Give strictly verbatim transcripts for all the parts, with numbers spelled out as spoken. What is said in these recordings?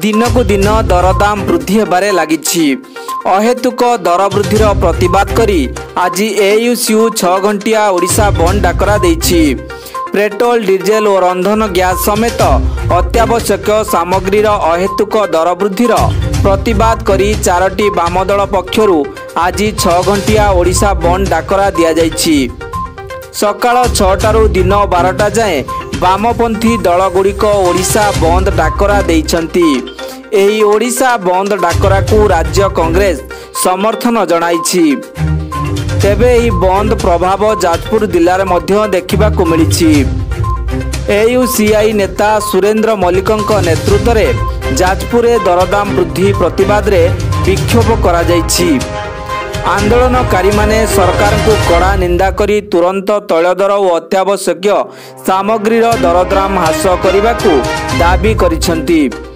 दिनक दिन दरदाम वृद्धि होबारे लागिछि। अहेतुक दर वृद्धिर प्रतिवाद करी आज एयूसीयू छह घंटिया ओडिशा बंद डाकरा देछि। पेट्रोल डीजेल और रंधन गैस समेत अत्यावश्यक सामग्रीर अहेतुक दर वृद्धिर प्रतिवाद करी चारोटी वामदल पक्षरु आज छह घंटिया ओडिशा बंद डाकरा दिया जाइछि। सकाळ छटारू दिन बारटा जाए वामपंथी दलगुड़िक ओडिशा बंद डाकरा देइछंती। एही ओडिशा बंद डाकरा को राज्य कांग्रेस समर्थन जणाइछि। तेबे एही बंद प्रभाव जाजपुर जिल्लार मध्य देखिबाकू मिलिछि। एयूसीआई नेता सुरेंद्र मल्लिकଙ୍କ नेतृत्व में जाजपुर दरदाम वृद्धि प्रतिवाद रे विक्षोभ करा जाइछि। आंदोलनकारी माने सरकार को कड़ा निंदा करी तुरंत तैल दर और अत्यावश्यक सामग्रीर दरदाम ह्रास करने को दाबी करिसेंती।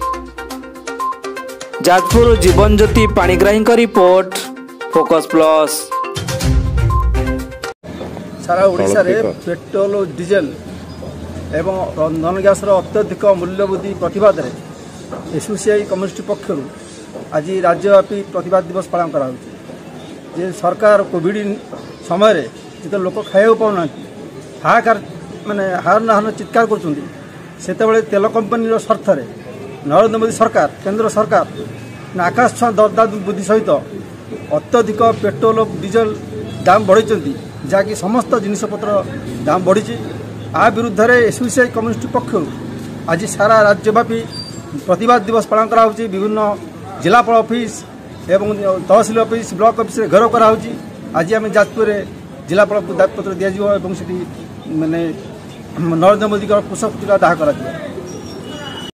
जाजपुर जीवन ज्योति पाणिग्राही का रिपोर्ट, फोकस प्लस। सारा ओडिशा रे पेट्रोल और डीजेल एवं रंधन गैस अत्यधिक मूल्य वृद्धि प्रतिवाद रे एसयूसीआई कम्युनिस्ट पक्षर आज राज्यव्यापी प्रतिवाद दिवस पालन करा होछि। जे सरकार कोविड समय रे जो लोक खाया पाऊना हाहाकार माने हार नाहन चित्कार कर तेल कंपनी स्वार्थ रे नरेंद्र मोदी सरकार केंद्र सरकार आकाश छुआ दरदाम वृद्धि सहित अत्यधिक पेट्रोल डीजेल दाम बढ़ाई जहाँकि समस्त जिनपतर दाम बढ़ी। आ विरुद्ध रे एसयूसीआई कम्युनिस्ट पक्षर आज सारा राज्यव्यापी प्रतिवाद दिवस पालन करा होछि। विभिन्न जिलापाल ऑफिस एवं तहसिल ऑफिस ब्लॉक ऑफिस रे घेराव करा होछि। आज आम जाजपुर जिलापाल को दाबीपत्र दिया माने नरेंद्र मोदी पुष्प दाह करा।